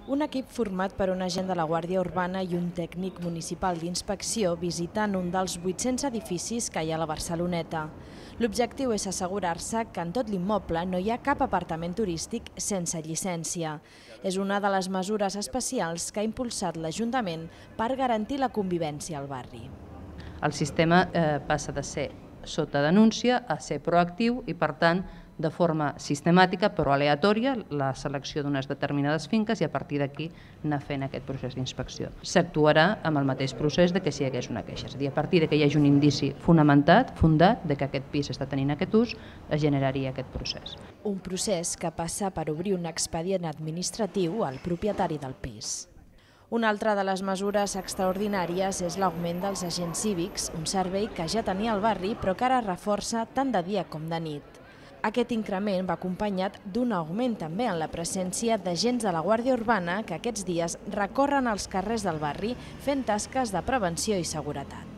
Un equip format per un agent de la Guàrdia Urbana i un tècnic municipal d'inspecció visitant un dels 800 edificis que hi ha a la Barceloneta. L'objectiu és assegurar-se que en tot l'immoble no hi ha cap apartament turístic sense llicència. És una de les mesures especials que ha impulsat l'Ajuntament per garantir la convivència al barri. El sistema passa de ser sota denúncia a ser proactiu i, per tant, de forma sistemàtica però aleatòria la selecció d'unes determinades finques i a partir d'aquí anar fent aquest procés d'inspecció. S'actuarà amb el mateix procés de que si hi hagués una queixa, és a dir, a partir que hi hagi un indici fundat de que aquest pis està tenint aquest ús, es generaria aquest procés. Un procés que passa per obrir un expedient administratiu al propietari del pis. Una altra de les mesures extraordinàries és l'augment dels agents cívics, un servei que ja tenia el barri però que ara reforça tant de dia com de nit. Aquest increment va acompanyat d'un augment també en la presència d'agents de la Guàrdia Urbana que aquests dies recorren els carrers del barri fent tasques de prevenció i seguretat.